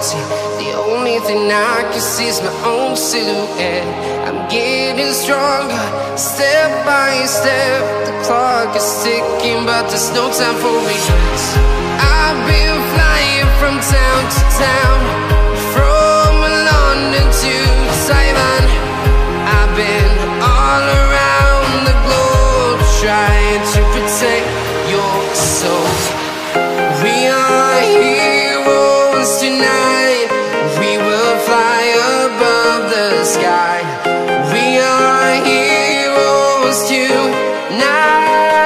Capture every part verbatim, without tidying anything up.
empty. The only thing I can see is my own silhouette. I'm getting stronger, step by step. The clock is ticking, but there's no time for regrets. I've been flying from town to town, from London to Taiwan. I've been all around the globe, trying to protect your soul. We are heroes tonight. We will fly above the sky. We are heroes tonight.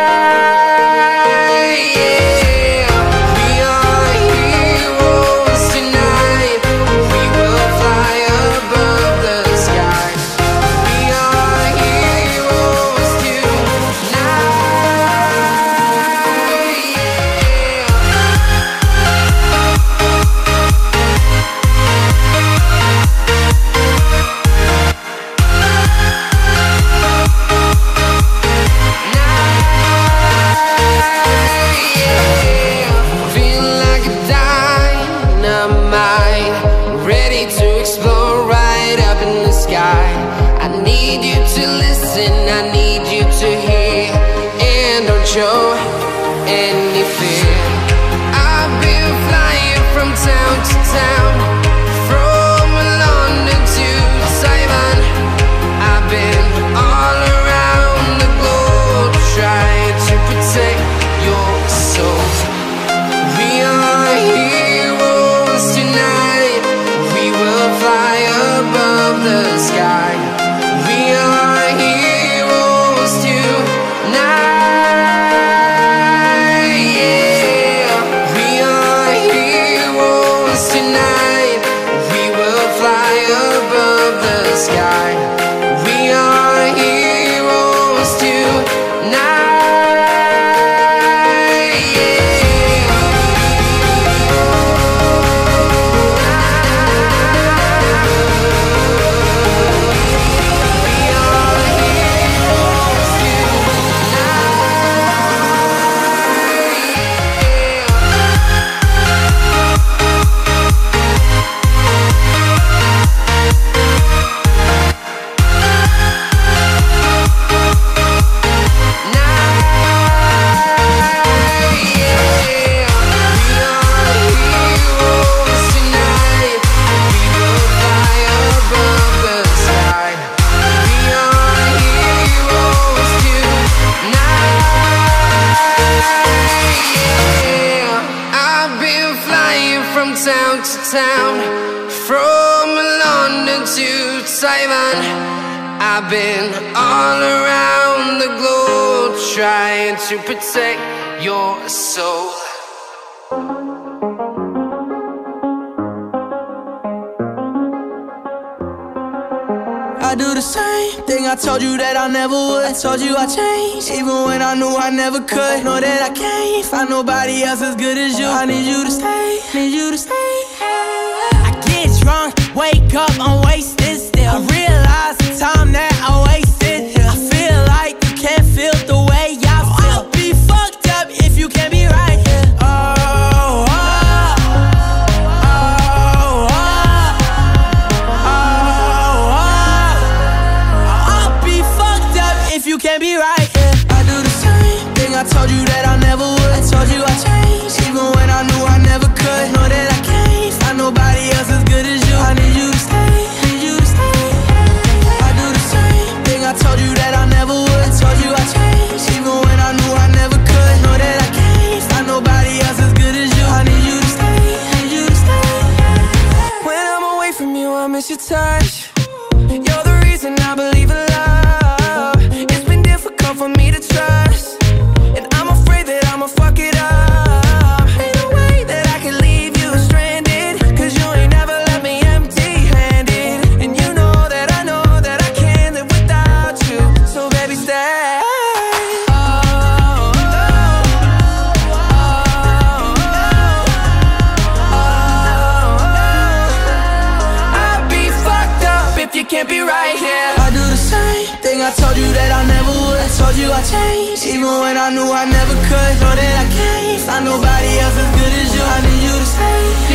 Show any fear. I've been flying from town to town, from London to Taiwan. I've been all around the globe, trying to protect your soul. We are heroes tonight. We will fly above the sky. We are heroes tonight. Sky. We are heroes tonight. From town to town, from London to Taiwan. I've been all around the globe, trying to protect your soul. I do the same thing I told you that I never would. I told you I changed, even when I knew I never could. Know that I can't find nobody else as good as you. I need you to stay, need you to stay. I get drunk, wake up, I'm wasted still. I realize the time that I wasted. I feel like you can't feel the way I feel. I'll be fucked up if you can't be right here. Oh, oh, oh, oh, oh, oh. I'll be fucked up if you can't be right here. I do the same thing I told you that I never would. I told you I changed, even when I knew I never could. Know that I can't find nobody else as good as you. I need you to stay, need you to stay. I do the same thing I told you that I never would. I told you I changed, even when I knew I never could. Know that I can't find nobody else as good as you. I need you to stay, need you to stay. When I'm away from you, I miss your touch. You're the reason I believe in love. It's been difficult for me to trust, and I'm afraid that I'ma fuck it up. Ain't no way that I can leave you stranded, cause you ain't never left me empty-handed. And you know that I know that I can't live without you. So baby, stay. Oh, oh, oh, oh, oh. I'd be fucked up if you can't be right here. I do the same thing I told you that I never would. I told you I changed, even when I knew I never could. Know that I can't find nobody else as good as you. I need you to stay.